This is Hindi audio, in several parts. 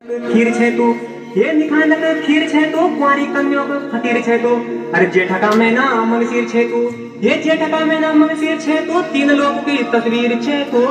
खीर छे तू ये निखानक खीर छे तो कुंवारी कन्या को फकीर छे तो अरे जेठका में ना मंगसीर छे तू ये जेठका में ना मंगसीर छे तो तीन लोग की तस्वीर छे तो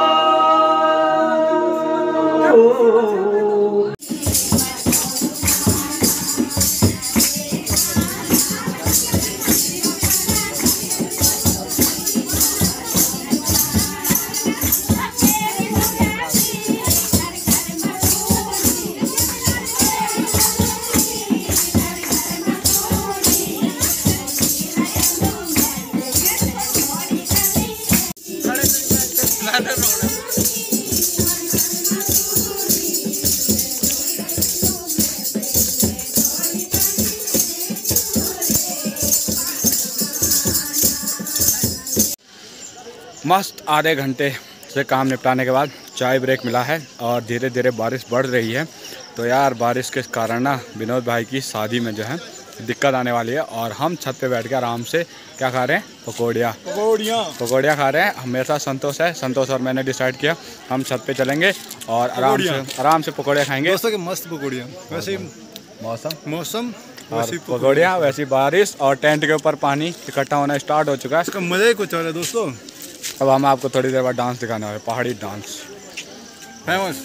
मस्त आधे घंटे से काम निपटाने के बाद चाय ब्रेक मिला है और धीरे धीरे बारिश बढ़ रही है। तो यार बारिश के कारण ना विनोद भाई की शादी में जो है दिक्कत आने वाली है और हम छत पे बैठ के आराम से क्या खा रहे हैं, पकौड़ियाँ खा रहे हैं। मेरे साथ संतोष और मैंने डिसाइड किया हम छत पे चलेंगे और आराम से पकौड़ियाँ खाएंगे। दोस्तों के मस्त पकौड़ियाँ, वैसे मौसम और पकौड़ियाँ वैसी बारिश और टेंट के ऊपर पानी इकट्ठा होना स्टार्ट हो चुका है। इसका मज़ा ही कुछ और है दोस्तों। अब हम आपको थोड़ी देर बाद डांस दिखाने वाले, पहाड़ी डांस फेमस।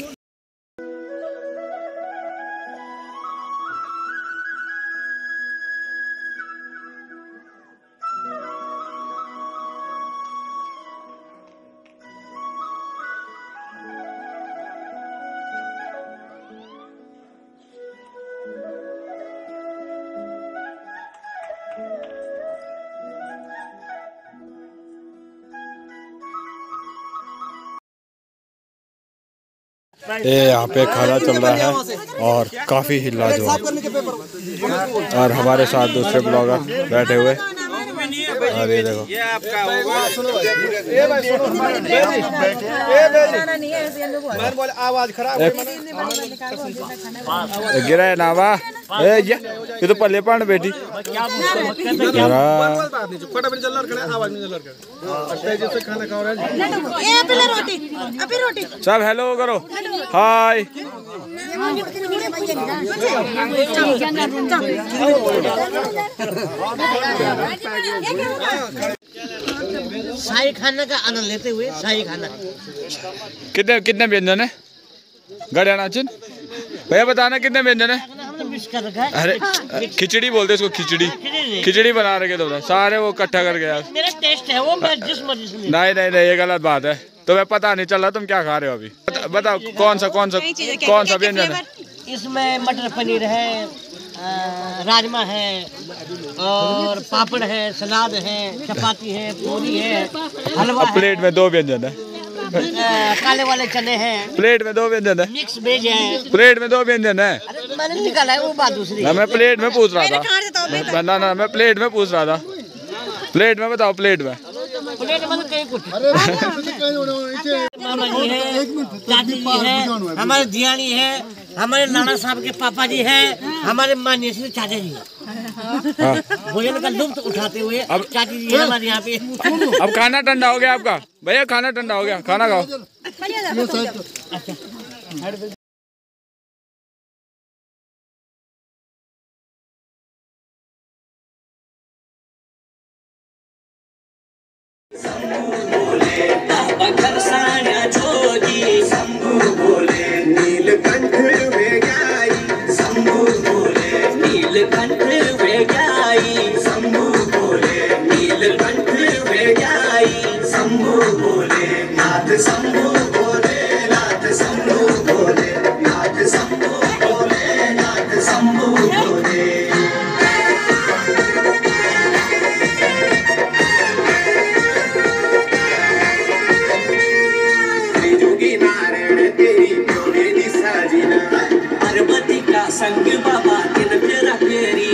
ये यहाँ पे खाना चल रहा है और काफ़ी ही लाजवाब। और हमारे साथ दूसरे ब्लॉगर बैठे हुए और ये देखो आवाज खराब गिरा है नावा ये तो पल्ले पान बेटी सब हेलो करो, हाय। शाही खाना का आनंद लेते हुए शाही खाना। कितने व्यंजन है गड़िया नाचिन भैया, बताना कितने व्यंजन है? अरे खिचड़ी बोलते इसको, खिचड़ी बना रखे तो सारे वो इकट्ठा कर गया। मेरा टेस्ट है वो, मैं जिस मर्जी से नहीं ये गलत बात है। तुम्हें पता नहीं चल रहा तुम क्या खा रहे हो अभी। बताओ कौन सा व्यंजन है? इसमें मटर पनीर है, राजमा है और पापड़ है, सलाद है, चपाती है, पूरी है, हलवा है। प्लेट में 2 व्यंजन है। काले वाले चने हैं। प्लेट में 2 व्यंजन है। मिक्स वेज है। प्लेट में 2 व्यंजन है। अरे मैंने निकाला है, वो बात दूसरी। मैं प्लेट में पूछ रहा था। ना मैं प्लेट में पूछ रहा था। प्लेट में बताओ, प्लेट में मतलब कहीं कुछ। मामा जी है, चाची जी है, हमारे जियानी है, हमारे नाना साहब के पापा जी हैं, हमारे माननीय श्री चाचा जी भोजन का लुत्फ उठाते हुए अब चाची जी हमारे यहाँ पे। अब खाना ठंडा हो गया आपका भैया, खाना ठंडा हो गया, खाना खाओ। संग बाबा किन तेरा फेरी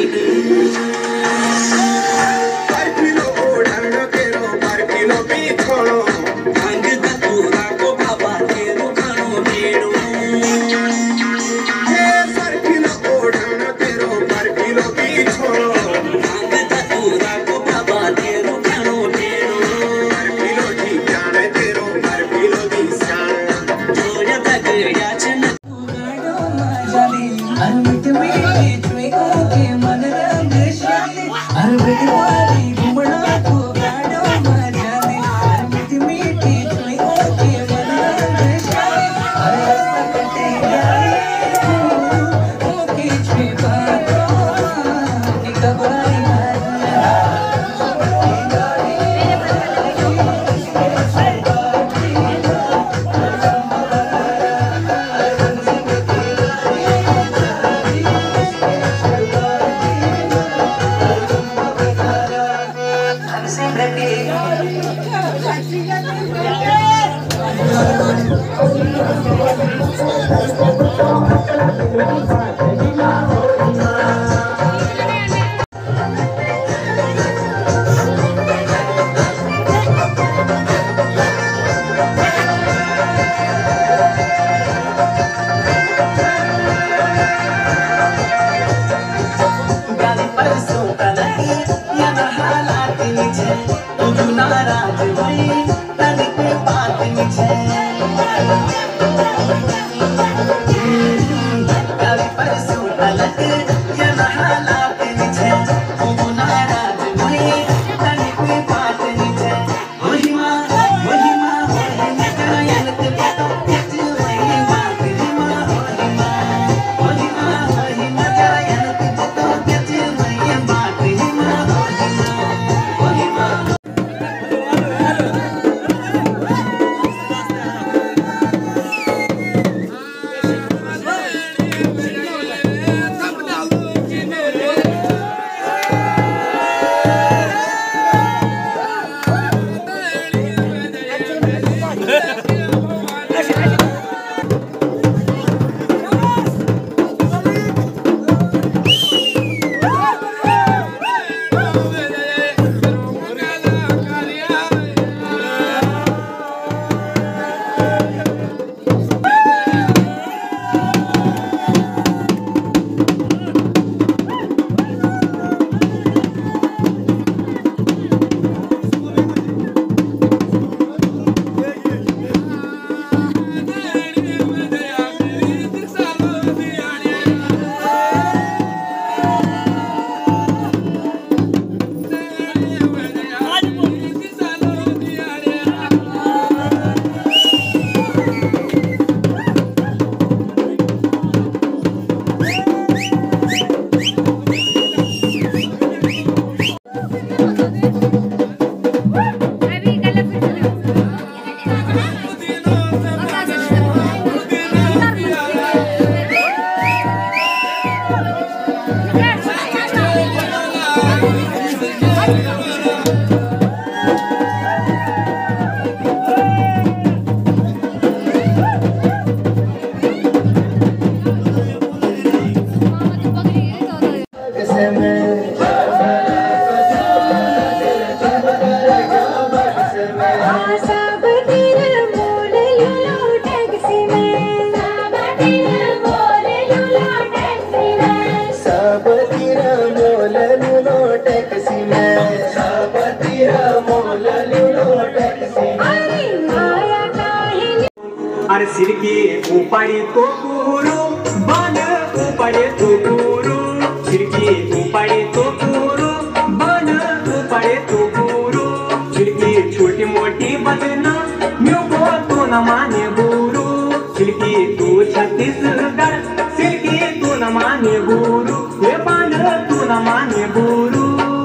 अरे सिर के ऊपर तो गुरु बन ऊपर तो गुरु सिर के ऊपर तो गुरु बन ऊपर तो गुरु सिर की छोटी मोटी बदना म्यू को तो न माने गुरु सिर की तू छत्तीसगढ़ सिर की तू न माने गुरु ये बन तू न माने गुरु।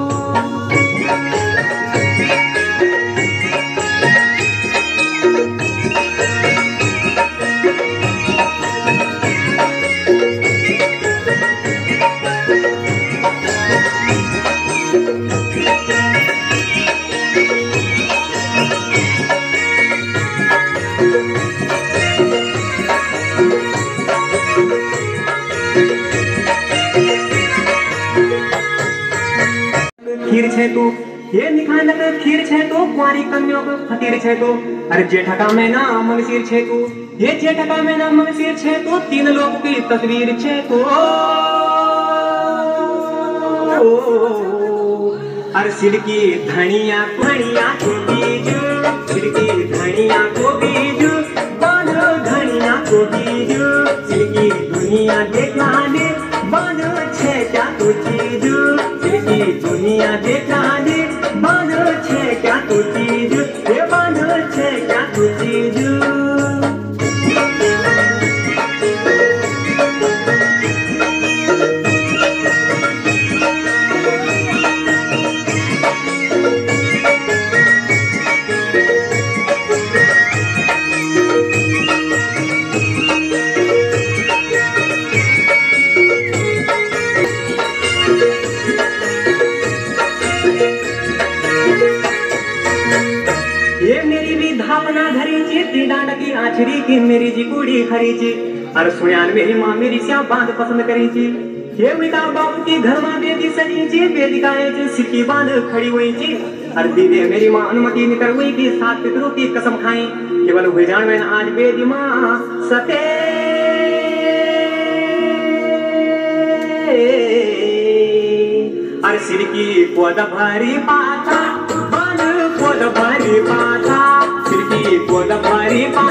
खीर छे तू ये निखानक खीर छे तो कुंवारी कन्या को फकीर छे तो अरे जेठका में ना मंगसीर छे तू ये जेठका में ना मंगसीर छे तो तीन लोग की तस्वीर छे तो अरे सिर की धनिया धनिया को बीज सिर की धनिया को बीज बांधो धनिया को बीज सिर की दुनिया दिखाने बांधो छे क्या तो चीज सिर की दुनिया दिखाने बांधो छे क्या तो चीज ये बांधो छे क्या तो चीज। धावना धरीची ती दांडकी आचरी की मेरी जी कुड़ी खरीची अरे सुण्यान मेरी माँ मेरी श्याम बांध पसंद करी थी ये मिता बाबू की घर माँ बेदी सजी थी बेदिकाएं थी सिक्की बांध खड़ी हुई थी अरे दीदी मेरी माँ अनुमति निकल हुई कि 7 पितरों की कसम खाई केवल हुए जान में आज बेदी माँ सते अरे सिर की कोद भरी पाथा बन कोद भरी पाथा सिर की कोद भरी पाथा